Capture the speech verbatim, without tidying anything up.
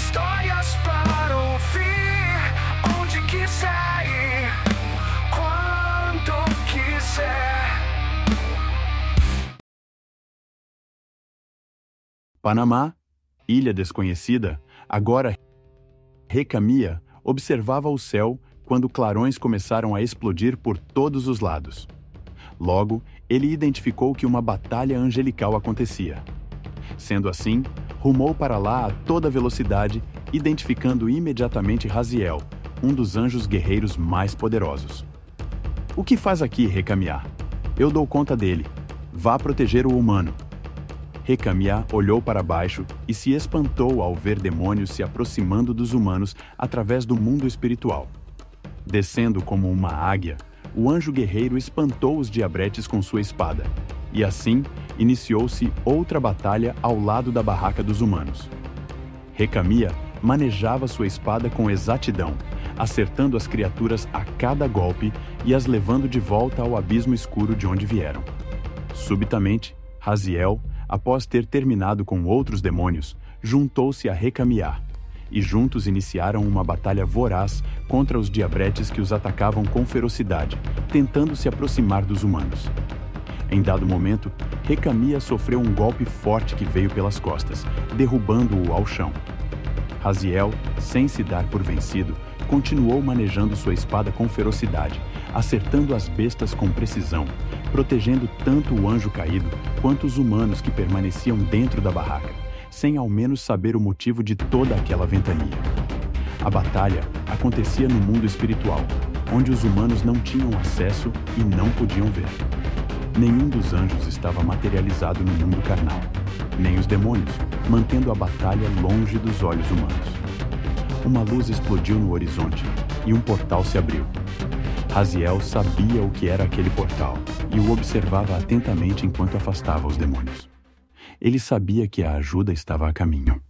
Histórias para ouvir, onde quiser ir, quando quiser. Panamá, ilha desconhecida, agora Recamia observava o céu quando clarões começaram a explodir por todos os lados. Logo, ele identificou que uma batalha angelical acontecia. Sendo assim, rumou para lá a toda velocidade, identificando imediatamente Raziel, um dos anjos guerreiros mais poderosos. "O que faz aqui, Recamia? Eu dou conta dele. Vá proteger o humano." Recamia olhou para baixo e se espantou ao ver demônios se aproximando dos humanos através do mundo espiritual. Descendo como uma águia, o anjo guerreiro espantou os diabretes com sua espada, e assim iniciou-se outra batalha ao lado da barraca dos humanos. Recamia manejava sua espada com exatidão, acertando as criaturas a cada golpe e as levando de volta ao abismo escuro de onde vieram. Subitamente, Raziel, após ter terminado com outros demônios, juntou-se a Recamia, e juntos iniciaram uma batalha voraz contra os diabretes que os atacavam com ferocidade, tentando se aproximar dos humanos. Em dado momento, Recamia sofreu um golpe forte que veio pelas costas, derrubando-o ao chão. Raziel, sem se dar por vencido, continuou manejando sua espada com ferocidade, acertando as bestas com precisão, protegendo tanto o anjo caído quanto os humanos que permaneciam dentro da barraca, sem ao menos saber o motivo de toda aquela ventania. A batalha acontecia no mundo espiritual, onde os humanos não tinham acesso e não podiam ver. Nenhum dos anjos estava materializado no mundo carnal, nem os demônios, mantendo a batalha longe dos olhos humanos. Uma luz explodiu no horizonte e um portal se abriu. Raziel sabia o que era aquele portal e o observava atentamente enquanto afastava os demônios. Ele sabia que a ajuda estava a caminho.